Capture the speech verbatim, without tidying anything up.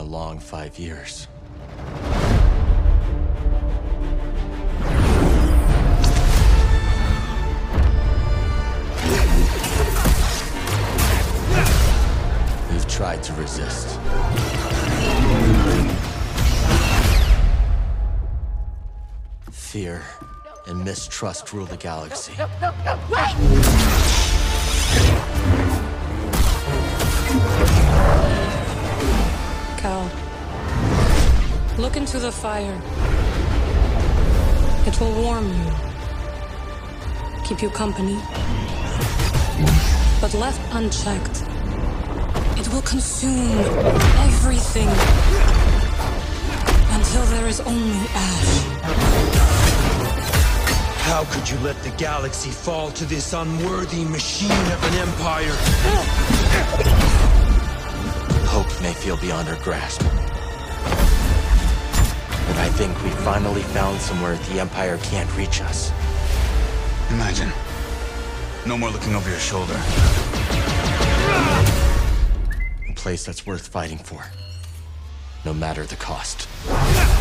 long five years. We've tried to resist. Fear and mistrust rule the galaxy. No, no, no, wait! Cal, look into the fire. It will warm you, keep you company. But left unchecked, it will consume everything until there is only ash. How could you let the galaxy fall to this unworthy machine of an empire? Hope may feel beyond our grasp. But I think we finally found somewhere the Empire can't reach us. Imagine. No more looking over your shoulder. A place that's worth fighting for. No matter the cost.